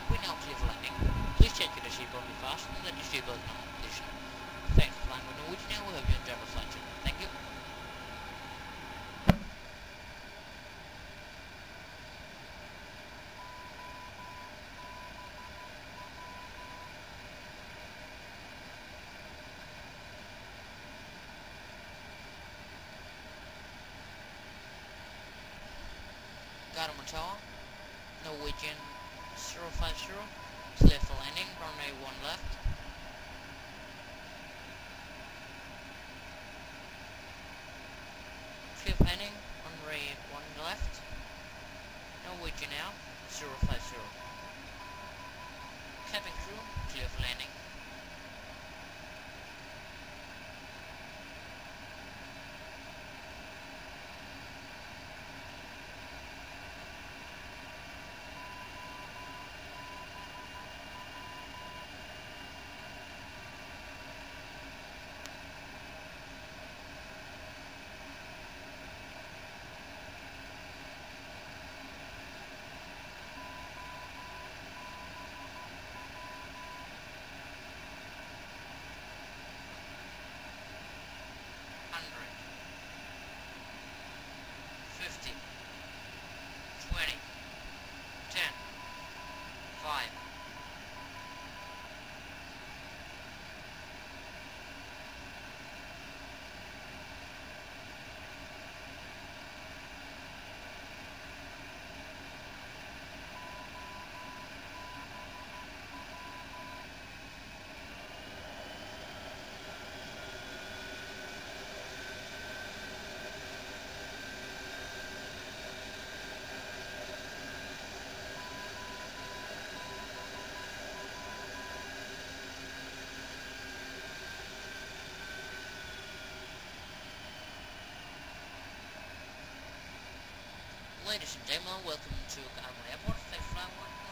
We now clear for landing. Please check your seatbelt be fastened and that your seatbelt is not in position. Thanks for flying with Norwegian. We hope you enjoy the flight. Thank you. Gardermoen Tower, Norwegian 050, clear for landing, runway 1 left. Clear for landing, runway 1 left. Norwegian now, 050. Cabin crew, clear for landing. Ladies and gentlemen, welcome to Gardermoen Airport. Thanks for flying.